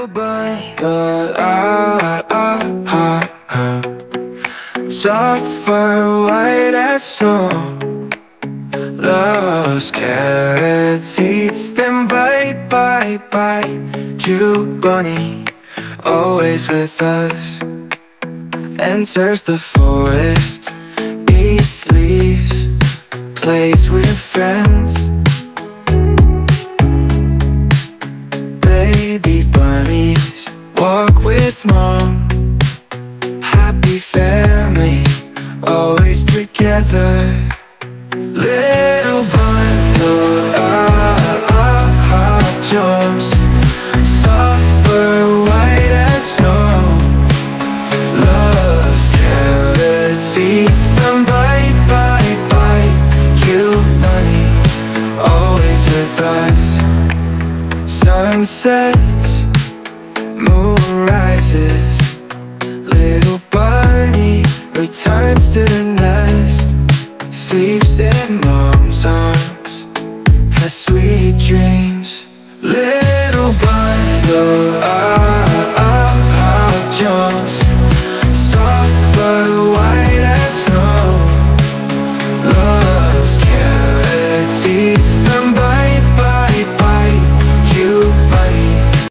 little bunny, soft fur, white as snow. Loves carrots, eats them bite, bite, bite. Cute bunny, always with us. Enters the forest, eats leaves, plays with friends. Baby bunnies walk with mom. Happy family, always together. Little bundle, jumps, soft fur, white as snow. Loves carrots, eats them bite, bite, bite. Cute bunny, always with us. Sun sets, moon rises. Little bunny returns to the nest. Sleeps in mom's arms, has sweet dreams.